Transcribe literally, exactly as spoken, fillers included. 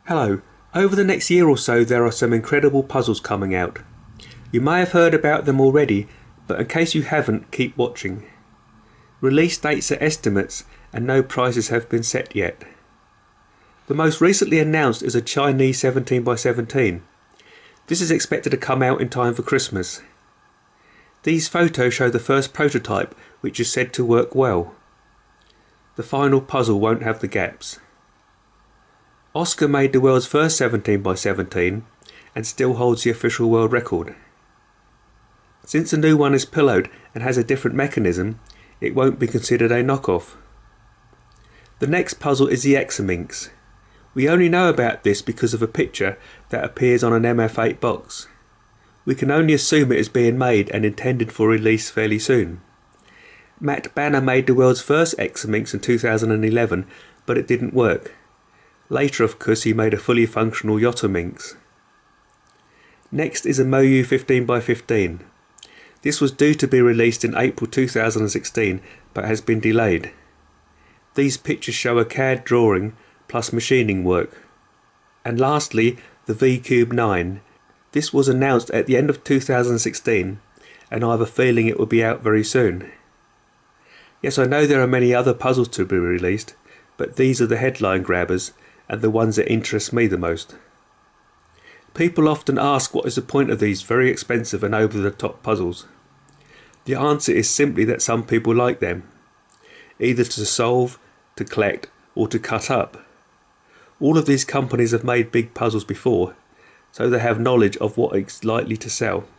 Hello. Over the next year or so there are some incredible puzzles coming out. You may have heard about them already, but in case you haven't, keep watching. Release dates are estimates and no prices have been set yet. The most recently announced is a Chinese seventeen by seventeen. This is expected to come out in time for Christmas. These photos show the first prototype, which is said to work well. The final puzzle won't have the gaps. Oscar made the world's first seventeen by seventeen and still holds the official world record. Since the new one is pillowed and has a different mechanism, it won't be considered a knockoff. The next puzzle is the Examinx. We only know about this because of a picture that appears on an M F eight box. We can only assume it is being made and intended for release fairly soon. Matt Banner made the world's first Examinx in two thousand eleven, but it didn't work. Later, of course, he made a fully functional Yottaminx. Next is a Moyu fifteen by fifteen. This was due to be released in April two thousand sixteen, but has been delayed. These pictures show a C A D drawing plus machining work. And lastly, the V Cube nine. This was announced at the end of two thousand sixteen, and I have a feeling it will be out very soon. Yes, I know there are many other puzzles to be released, but these are the headline grabbers and the ones that interest me the most. People often ask what is the point of these very expensive and over-the-top puzzles. The answer is simply that some people like them, either to solve, to collect, or to cut up. All of these companies have made big puzzles before, so they have knowledge of what is likely to sell.